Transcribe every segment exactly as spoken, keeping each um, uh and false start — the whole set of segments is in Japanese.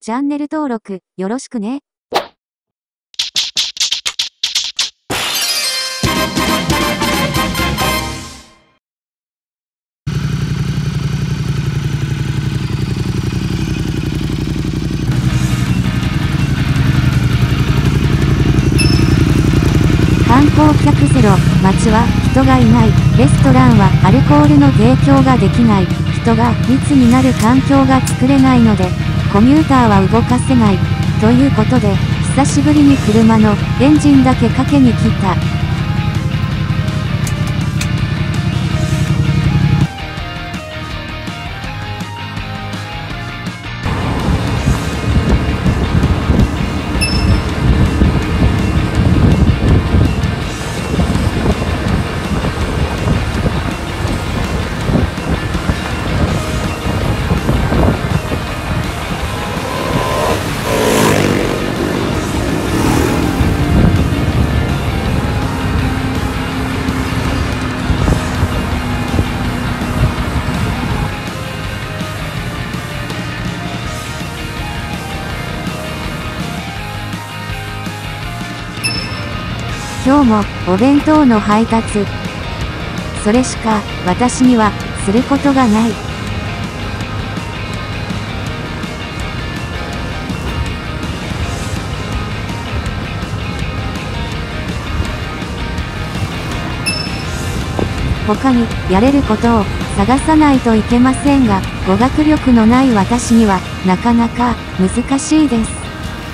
チャンネル登録よろしくね。観光客ゼロ、街は人がいない、レストランはアルコールの提供ができない、人が密になる環境が作れないので、コミューターは動かせない。ということで、久しぶりに車のエンジンだけかけに来た。今日もお弁当の配達。それしか私にはすることがない。他にやれることを探さないといけませんが、語学力のない私にはなかなか難しいです。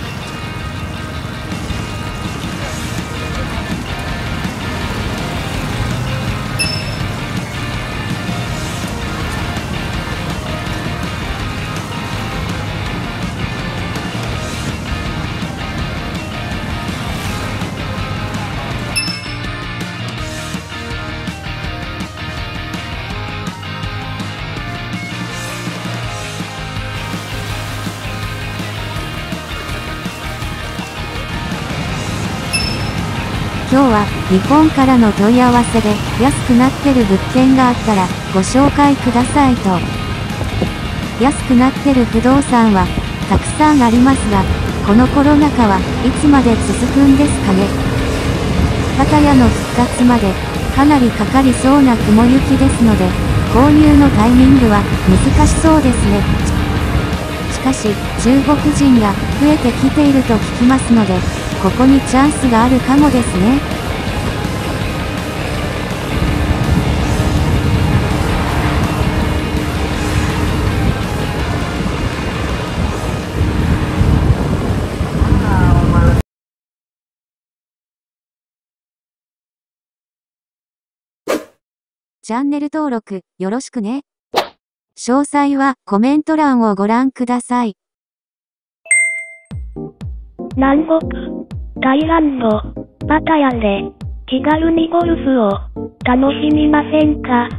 今日は日本からの問い合わせで安くなってる物件があったらご紹介くださいと。安くなってる不動産はたくさんありますが、このコロナ禍はいつまで続くんですかね。パタヤの復活までかなりかかりそうな雲行きですので、購入のタイミングは難しそうですね。しかし中国人が増えてきていると聞きますので、ここにチャンスがあるかもですね。チャンネル登録よろしくね。詳細はコメント欄をご覧ください。 南国、タイランド、パタヤで気軽にゴルフを楽しみませんか？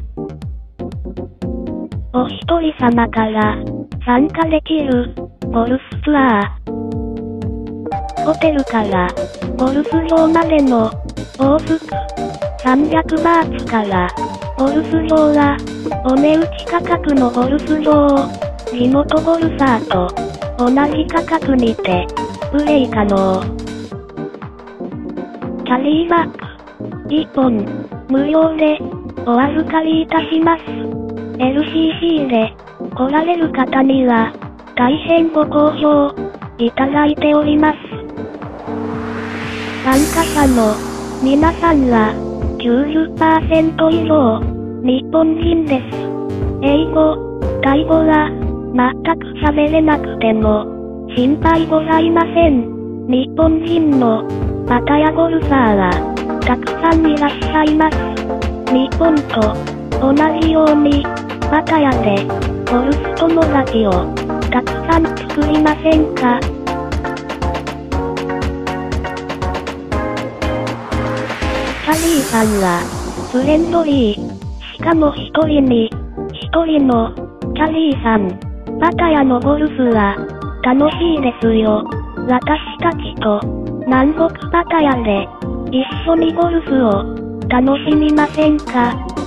お一人様から参加できるゴルフツアー。ホテルからゴルフ場までの往復さんびゃくバーツからゴルフ場はお値打ち価格のゴルフ場を地元ゴルファーと同じ価格にてプレイ可能。キャリーバッグいっぽん無料でお預かりいたします。エルシーシー で来られる方には大変ご好評いただいております。参加者の皆さんは きゅうじゅっパーセント 以上日本人です。英語、タイ語は全く喋れなくても心配ございません。日本人のパタヤゴルファーはたくさんいらっしゃいます。日本と同じようにパタヤでゴルフ友達をたくさん作りませんか？キャリーさんはフレンドリー。しかも一人に一人のキャリーさん。パタヤのゴルフは楽しいですよ。私たちと南国パタヤで一緒にゴルフを楽しみませんか？